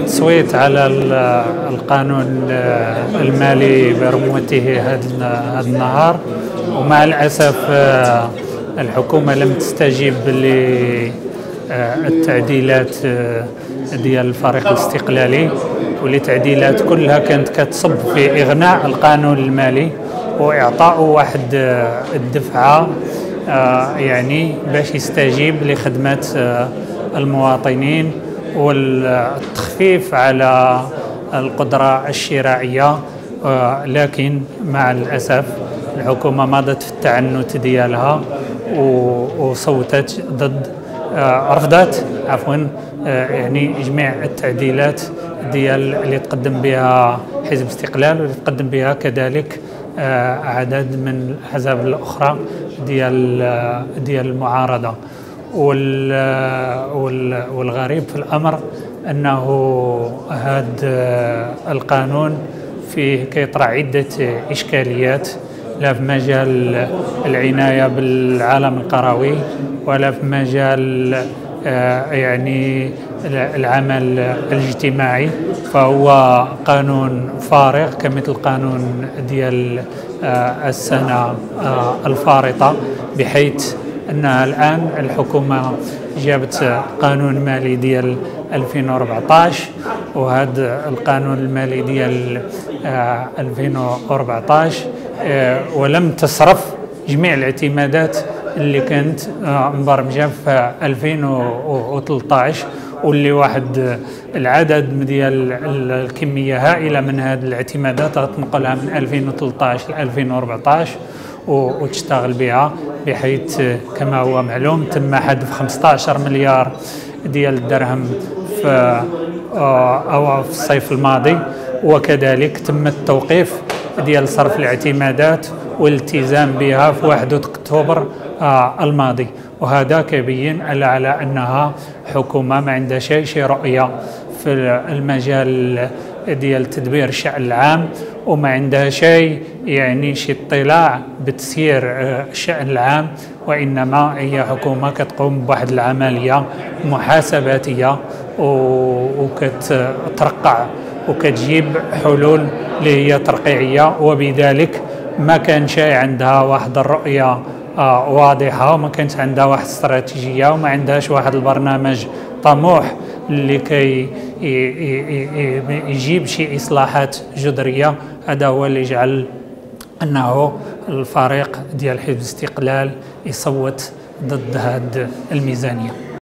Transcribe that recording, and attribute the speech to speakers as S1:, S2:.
S1: التصويت على القانون المالي برمته هذا النهار، ومع الأسف الحكومة لم تستجيب للتعديلات ديال الفريق الاستقلالي، والتعديلات كلها كانت كتصب في إغناء القانون المالي وإعطاء واحد الدفعة يعني باش يستجيب لخدمة المواطنين والتخفيف على القدرة الشرائية. لكن مع الأسف الحكومة مضت في التعنت ديالها وصوتت ضد رفضت يعني جميع التعديلات ديال اللي تقدم بها حزب استقلال، واللي تقدم بها كذلك عدد من الأحزاب الأخرى ديال المعارضة. والغريب في الأمر أنه هذا القانون فيه كيطرح عدة إشكاليات، لا في مجال العناية بالعالم القروي ولا في مجال يعني العمل الاجتماعي، فهو قانون فارغ كمثل قانون ديال السنة الفارطة، بحيث أنها الآن الحكومة جابت قانون مالي ديال 2014، وهذا القانون المالي ديال 2014 ولم تصرف جميع الاعتمادات اللي كانت مبرمجة في 2013، واللي واحد العدد ديال الكمية هائلة من هذه الاعتمادات تنقلها من 2013 ل 2014 وتشتغل بها، بحيث كما هو معلوم تم حذف 15 مليار ديال الدرهم في الصيف الماضي، وكذلك تم التوقيف ديال صرف الاعتمادات والالتزام بها في 1 أكتوبر الماضي. وهذا كيبين على أنها حكومة ما عندها شي رؤية في المجال ديال تدبير الشأن العام، وما عندها شي اطلاع بتسيير الشأن العام، وإنما هي حكومة كتقوم بواحد العملية محاسباتية وكترقع وكتجيب حلول اللي هي ترقيعية، وبذلك ما كان شيء عندها واحد الرؤية واضحة، وما كانت عندها واحد استراتيجية، وما عندهاش واحد البرنامج طموح اللي كي يجيب شي إصلاحات جذرية. هذا هو اللي جعل أنه الفريق ديال حزب الاستقلال يصوت ضد هذه الميزانية.